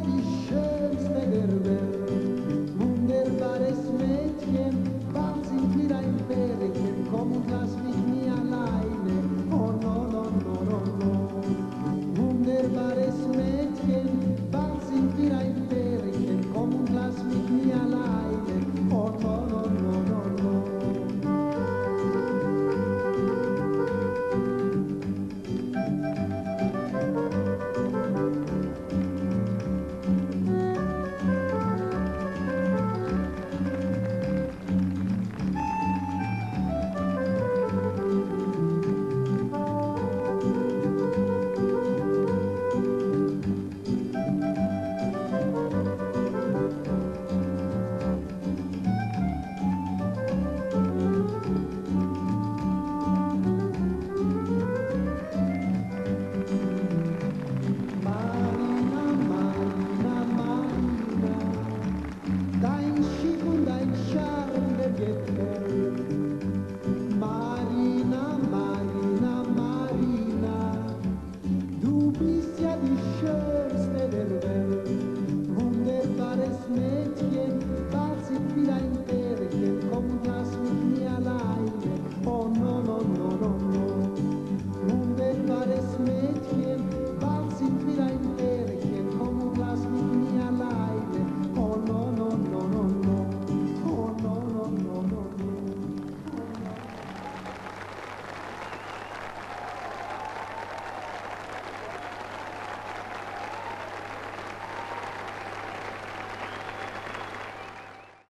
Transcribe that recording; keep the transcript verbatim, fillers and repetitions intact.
die schönste der Welt. Wunderbares Mädchen, bald sind wir ein Pärchen, komm und lass mich nie alleine. Oh no, no, no, no, no. Wunderbares Mädchen, bald sind wir ein Pärchen, komm und lass mich nie alleine. Oh no, no, no, no, no. Marina, Marina, du bist ja die Schönste.